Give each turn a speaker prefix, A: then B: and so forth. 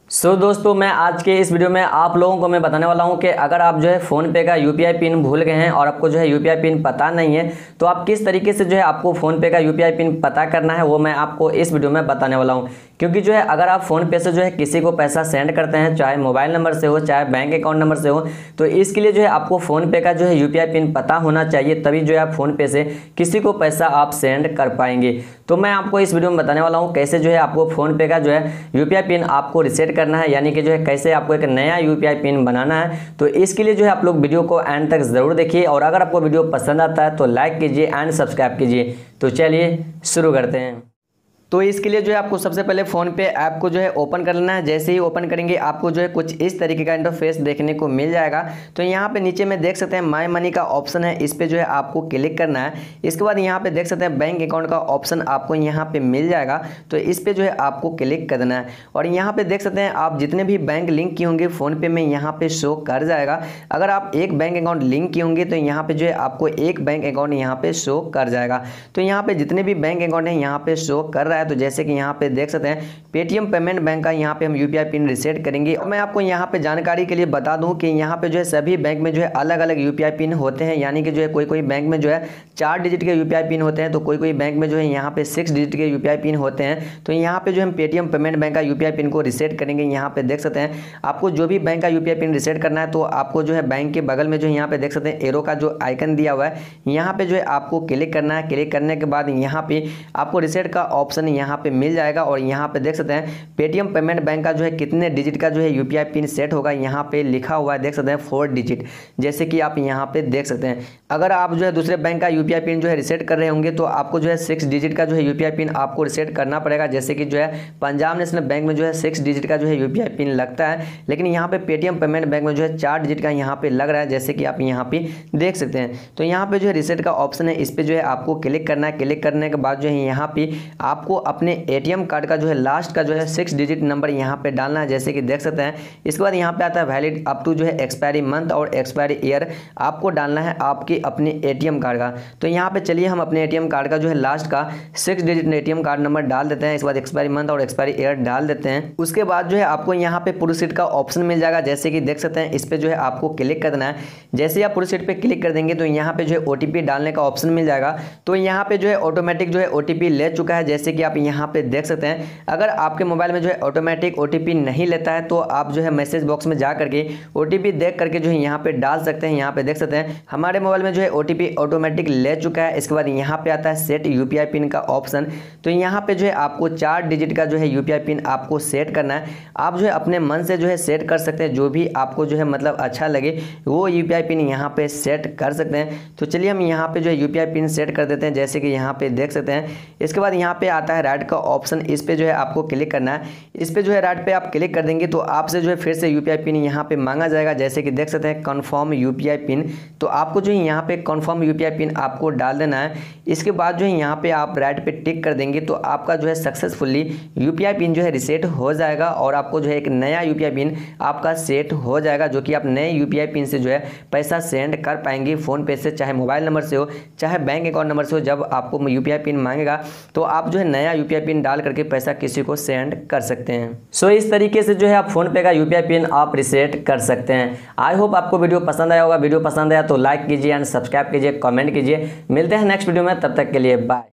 A: दोस्तों मैं आज के इस वीडियो में आप लोगों को मैं बताने वाला हूं कि अगर आप जो है फ़ोनपे का यूपीआई पिन भूल गए हैं और आपको जो है यूपीआई पिन पता नहीं है तो आप किस तरीके से जो है आपको फ़ोनपे का यूपीआई पिन पता करना है वो मैं आपको इस वीडियो में बताने वाला हूं। क्योंकि जो है अगर आप फ़ोनपे से जो है किसी को पैसा सेंड करते हैं, चाहे मोबाइल नंबर से हो चाहे बैंक अकाउंट नंबर से हो, तो इसके लिए जो है आपको फ़ोनपे का जो है यूपीआई पिन पता होना चाहिए, तभी जो है आप फ़ोनपे से किसी को पैसा आप सेंड कर पाएंगे। तो मैं आपको इस वीडियो में बताने वाला हूँ कैसे जो है आपको फ़ोनपे का जो है यूपीआई पिन आपको रिसेट करना है, यानी कि जो है कैसे आपको एक नया यूपीआई पिन बनाना है। तो इसके लिए जो है आप लोग वीडियो को एंड तक ज़रूर देखिए और अगर आपको वीडियो पसंद आता है तो लाइक कीजिए एंड सब्सक्राइब कीजिए। तो चलिए शुरू करते हैं। तो इसके लिए जो है आपको सबसे पहले फ़ोनपे ऐप को जो है ओपन कर लेना है। जैसे ही ओपन करेंगे आपको जो है कुछ इस तरीके का इंटरफेस देखने को मिल जाएगा। तो यहाँ पे नीचे में देख सकते हैं माय मनी का ऑप्शन है, इस पे जो है आपको क्लिक करना है। इसके बाद यहाँ पे देख सकते हैं बैंक अकाउंट का ऑप्शन आपको यहाँ पे मिल जाएगा, तो इस पर जो है आपको क्लिक कर देना है। और यहाँ पर देख सकते हैं आप जितने भी बैंक लिंक किए होंगे फ़ोनपे में यहाँ पर शो कर जाएगा। अगर आप एक बैंक अकाउंट लिंक किए होंगे तो यहाँ पर जो है आपको एक बैंक अकाउंट यहाँ पर शो कर जाएगा। तो यहाँ पर जितने भी बैंक अकाउंट हैं यहाँ पर शो कर रहा है। तो जैसे कि यहाँ पे देख सकते हैं पेटीएम पेमेंट बैंक का यहाँ पे हम यूपीआई पिन रिसेट करेंगे। और मैं आपको यहाँ पे जानकारी के लिए बता दूं कि यहाँ पे जो है सभी बैंक में जो है अलग अलग यूपीआई पिन होते हैं, यानी कि जो है कोई बैंक में जो है 4 डिजिट के यूपीआई पिन होते हैं, तो कोई बैंक में जो है यहाँ पे 6 डिजिट के यूपीआई पिन होते हैं। तो यहाँ पे जो हम पेटीएम पेमेंट बैंक का यूपीआई पिन को रिसेट करेंगे। यहाँ पे देख सकते हैं आपको जो भी बैंक का यूपीआई पिन रिसेट करना है तो आपको जो है बैंक के बगल में जो यहाँ पे देख सकते हैं एरो का जो आइकन दिया हुआ है, यहाँ पे जो है आपको क्लिक करना है। क्लिक करने के बाद यहाँ पे आपको रिसेट का ऑप्शन यहाँ पे मिल जाएगा और यहाँ पे देख सकते हैं पेटीएम पेमेंट बैंक का जो है कितने डिजिट का जो है यूपीआई पिन सेट होगा, यहाँ पे लिखा हुआ है देख सकते हैं 4 डिजिट, जैसे कि आप यहाँ पे देख सकते हैं। अगर आप जो है दूसरे बैंक का यूपीआई पिन जो है रिसेट कर रहे होंगे तो आपको जो है 6 डिजिट का जो है यूपीआई पिन आपको रिसेट करना पड़ेगा। जैसे कि जो है पंजाब नेशनल बैंक में जो है 6 डिजिट का जो है यूपीआई पिन लगता है, लेकिन यहाँ पे पेटीएम पेमेंट बैंक में जो है 4 डिजिट का यहाँ पे लग रहा है, जैसे कि आप यहाँ पे देख सकते हैं। तो यहाँ पे जो है रिसेट का ऑप्शन है, इस पर जो है आपको क्लिक करना है। क्लिक करने के बाद जो है यहाँ पे आपको अपने एटीएम कार्ड का जो है लास्ट का जो है 6 डिजिट नंबर यहाँ पे डालना है, जैसे कि देख सकते हैं। इसके बाद यहाँ पे आता है वैलिड अप टू जो है एक्सपायरी मंथ और एक्सपायरी ईयर आपको डालना है आपके अपने एटीएम कार्ड का। तो यहाँ पे चलिए हम अपने एटीएम कार्ड का जो है लास्ट का 6 डिजिट एटीएम कार्ड नंबर डाल देते हैं। इसके बाद एक्सपायरी मंथ और एक्सपायरी ईयर डाल देते हैं। उसके बाद जो है आपको यहाँ पे प्रोसीड का ऑप्शन मिल जाएगा, जैसे कि देख सकते हैं। इस पर जो है आपको क्लिक कर देना है। जैसे ही आप प्रोसीड पे क्लिक कर देंगे तो यहाँ पे जो है ओटीपी डालने का ऑप्शन मिल जाएगा। तो यहाँ पे जो है ऑटोमेटिक जो है ओटीपी ले चुका है, जैसे कि आप यहाँ पे देख सकते हैं। अगर आपके मोबाइल में जो है ऑटोमेटिक ओटीपी नहीं लेता है तो आप जो है मैसेज बॉक्स में जा करके ओटीपी देख करके जो है यहाँ पे डाल सकते हैं। यहाँ पे देख सकते हैं हमारे मोबाइल में जो है ओटीपी ऑटोमेटिक ले चुका है। इसके बाद यहाँ पे आता है सेट यूपीआई पिन का ऑप्शन। तो यहाँ पे जो है आपको 4 डिजिट का जो है यूपीआई पिन आपको सेट करना है। आप जो है अपने मन से जो है सेट कर सकते हैं, जो भी आपको जो है मतलब अच्छा लगे वो यूपीआई पिन यहाँ पे सेट कर सकते हैं। तो चलिए हम यहाँ पे जो है यूपीआई पिन सेट कर देते हैं, जैसे कि यहाँ पे देख सकते हैं। इसके बाद यहाँ पे आता है राइट का ऑप्शन, इस पे जो है आपको क्लिक करना है। इस पे जो है राइट पे आप क्लिक कर देंगे तो आपसे जो है फिर से यूपीआई पिन यहाँ पे मांगा जाएगा, जैसे कि देख सकते हैं कन्फर्म यूपीआई पिन। तो आपको जो है यहाँ पे कन्फर्म यूपीआई पिन आपको डाल देना है। इसके बाद जो है यहाँ पे आप राइट पे टिक कर देंगे तो आपका जो है सक्सेसफुली यूपीआई पिन जो है रिसेट हो जाएगा और आपको जो है एक नया यूपीआई पिन आपका सेट हो जाएगा, जो कि आप नए यूपीआई पिन से जो है पैसा सेंड कर पाएंगे फ़ोनपे से, चाहे मोबाइल नंबर से हो चाहे बैंक अकाउंट नंबर से हो। जब आपको यूपीआई पिन मांगेगा तो आप जो है नया यूपीआई पिन डाल करके पैसा किसी को सेंड कर सकते हैं। इस तरीके से जो है आप फ़ोनपे का यूपीआई पिन आप रिसेट कर सकते हैं। आई होप आपको वीडियो पसंद आया होगा। वीडियो पसंद आया तो लाइक कीजिए एंड सब्सक्राइब कीजिए, कमेंट कीजिए। मिलते हैं नेक्स्ट वीडियो में, तब तक के लिए बाय।